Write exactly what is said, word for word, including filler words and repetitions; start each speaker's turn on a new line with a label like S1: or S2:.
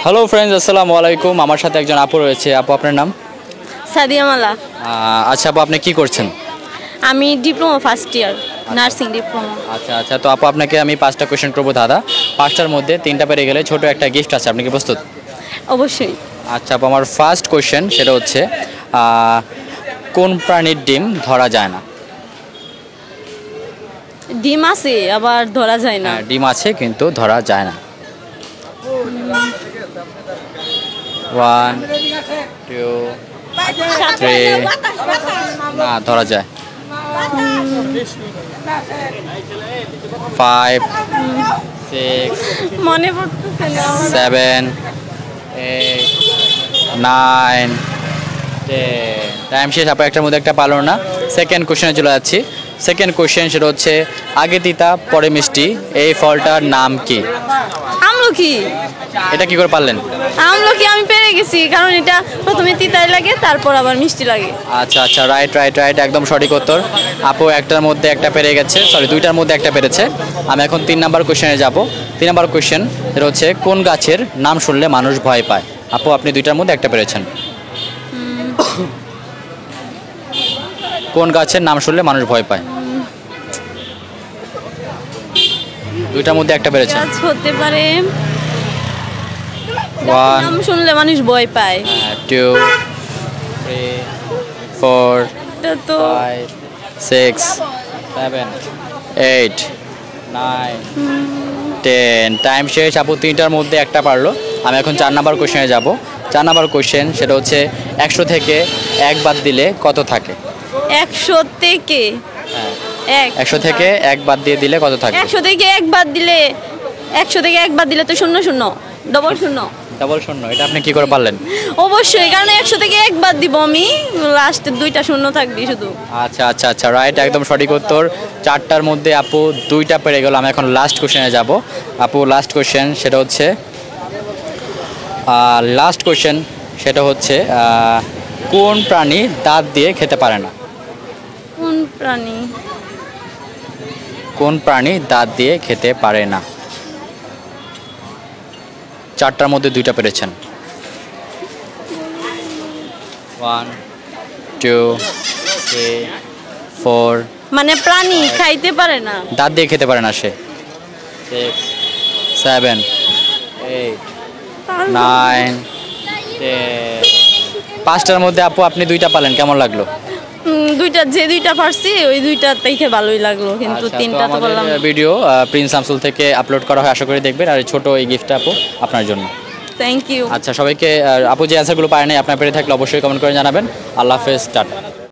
S1: Hello friends, আসসালামু আলাইকুম। আমার সাথে একজন আপু রয়েছে। আপু, আপনার নাম?
S2: সাদিয়া মালা।
S1: আচ্ছা আপু, আপনি কি করছেন?
S2: আমি diploma first year, nursing diploma.
S1: আচ্ছা আচ্ছা তো আপু, আপনাকে আমি পাঁচটা কোয়েশ্চেন করবো দাদা। পাঁচটার মধ্যে তিনটা পেরে গেলে ছোট একটা গিফট আছে। আপনি কি প্রস্তুত?
S2: অবশ্যই।
S1: আচ্ছা আপু, আমার ফার্স্ট কোয়েশ্চেন সেটা হচ্ছে আহ, কোন প্রাণীর ডিম ধরা যায় না?
S2: ডিম আছে আবার ধরা যায় না।
S1: হ্যাঁ, ডিম আছে কিন্তু ধরা যায় না। ওয়ান টু থ্রি, না ধরা যায়। ফাইভ, সিক্স,
S2: মনে পড়তেছে না।
S1: Seven, eight, nine, ten. Time শেষ। আপু একটার মধ্যে একটা পারলো না। সেকেন্ড কোশ্চেনে চলে যাচ্ছি। সেকেন্ড কোশ্চেন সেটা হচ্ছে আগে তিতা পরে মিষ্টি, এই ফলটার নাম কি?
S2: আমলকি।
S1: এটা কি করে পারলেন?
S2: আমলকি আমি পেরে গেছি, কারণ এটা প্রথমে তিতাই লাগে, তারপর আবার মিষ্টি লাগে।
S1: আচ্ছা আচ্ছা, রাইট রাইট রাইট, একদম সঠিক উত্তর। আপু একটার মধ্যে একটা পেরে গেছে, সরি দুইটার মধ্যে একটা পেরেছে। আমি এখন তিন নাম্বার কোশ্চেনে যাব। তিন নাম্বার কোশ্চেন এটা হচ্ছে কোন গাছের নাম শুনলে মানুষ ভয় পায়? আপু আপনি দুইটার মধ্যে একটা পেরেছেন। কোন গাছের নাম শুনলে মানুষ ভয় পায়? দুইটার মধ্যে একটা পেরেছেন।
S2: গাছ হতে পারে।
S1: ওয়ান,
S2: নাম শুনলে মানুষ ভয় পায়।
S1: টু, থ্রি, ফোর,
S2: এটা তো
S1: five, six, seven, eight, nine, ten. Time শেষ। আপু তিনটার মধ্যে একটা পারলো। আমি এখন চার নাম্বার কোশ্চেনে যাব। চার নাম্বার কোশ্চেন সেটা হচ্ছে একশো থেকে এক বাদ দিলে কত থাকে?
S2: একশো থেকে এক
S1: একশো থেকে এক বাদ দিয়ে দিলে কত থাকে?
S2: একশো থেকে এক বাদ দিলে একশো থেকে এক বাদ দিলে তো শূন্য শূন্য, ডবল শূন্য।
S1: ডাবল শূন্য, এটা আপনি কি করে পারলেন?
S2: অবশ্যই, কারণ একশো থেকে এক বাদ দিব আমি, লাস্টে দুইটা শূন্য থাকবে শুধু।
S1: আচ্ছা আচ্ছা আচ্ছা, রাইট, একদম সঠিক উত্তর। চারটার মধ্যে আপু দুইটা পেরে গেল। আমি এখন লাস্ট কোশ্চেনে যাব। আপু লাস্ট কোশ্চেন সেটা হচ্ছে লাস্ট কোশ্চেন সেটা হচ্ছে আহ, কোন প্রাণী দাঁত দিয়ে খেতে পারে না?
S2: কোন প্রাণী?
S1: কোন প্রাণী দাঁত দিয়ে খেতে পারে না? চারটার মধ্যে দুইটা পেরেছেন। One, two, three, four.
S2: মানে প্রাণী খাইতে পারে না?
S1: দাঁত দিয়ে খেতে পারে না সে। Six, seven, eight, nine, ten. পাঁচটার মধ্যে আপু আপনি দুইটা পালেন, কেমন লাগলো?
S2: উম, দুইটা যে দুইটা পারছি ওই দুইটা দেখে ভালোই লাগলো, কিন্তু
S1: আচ্ছা, তো
S2: তিনটা তো
S1: আমাদের
S2: বললাম।
S1: ভিডিও প্রিন্স শামসুল থেকে আপলোড করা হয়, আশা করি দেখবেন। আর এই ছোট এই গিফটটা আপু আপনার জন্য।
S2: Thank you.
S1: আচ্ছা সবাইকে, আহ, আপু যে অ্যান্সারগুলো পারে নাই আপনার পেরে থাকলে অবশ্যই কমেন্ট করে জানাবেন। আল্লাহ হাফেজ, টাটা।